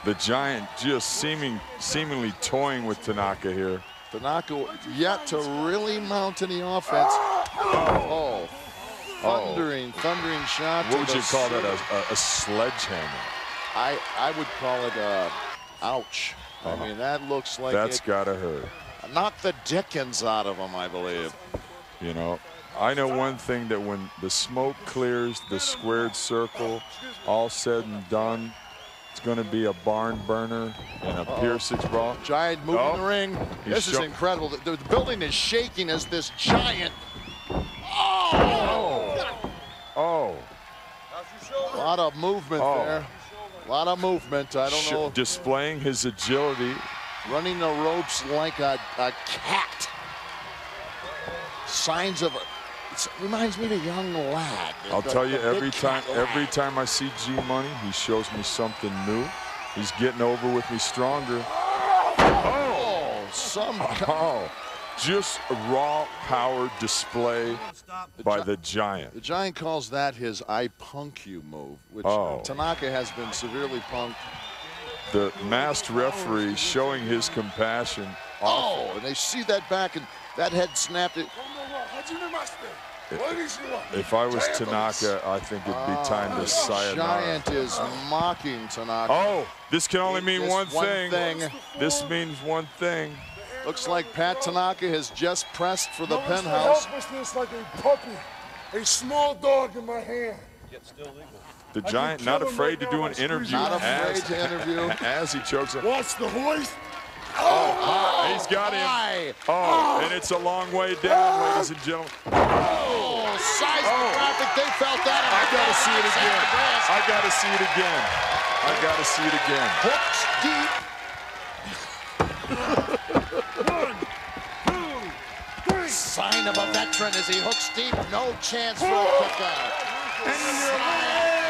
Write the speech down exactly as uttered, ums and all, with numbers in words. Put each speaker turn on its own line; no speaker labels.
The Giant just seeming seemingly toying with Tanaka here.
Tanaka yet to really mount any offense. Oh, oh. thundering, oh. thundering shot.
What would you call that? A, a, a sledgehammer?
I I would call it a ouch. Uh-huh. I mean, that looks like
that's
it
gotta hurt.
Knocked the Dickens out of him, I believe.
You know, I know one thing, that when the smoke clears, the squared circle, all said and done, it's going to be a barn burner and a uh-oh. Pier six brawl.
Giant moving oh. the ring. This is incredible. The, the building is shaking as this Giant. Oh!
Oh!
A lot of movement oh. there. A lot of movement. I don't
Sh
know.
Displaying his agility.
Running the ropes like a, a cat. Signs of a, it reminds me of a young lad.
I'll
the,
tell you,
the
every time every time I see G Money, he shows me something new. He's getting over with me stronger.
Oh, some
oh, just a raw power display
the
by the Giant.
The Giant calls that his I punk you move, which
oh.
Tanaka has been severely punked.
The masked referee showing his compassion.
Oh, and they see that back, and that head snapped it.
If I was Tanaka, I think it'd be time to sayonara.
Giant is mocking Tanaka.
Oh, this can only mean
this
one,
one
thing.
thing.
This means one thing.
Looks like Pat Tanaka has just pressed for the penthouse.
Helplessness like a puppy, a small dog in my hand.
The Giant not afraid to do an interview.
Not afraid
as,
to interview.
As he chokes him.
Watch the hoist.
Oh, oh, he's got him. Oh, and it's a long way down, ladies and gentlemen.
Oh, seismographic, oh. They felt that.
I gotta see it again. I gotta see it again. I gotta see it again.
Hooks deep. One, two, three. Sign of a veteran as he hooks deep. No chance for a kick out.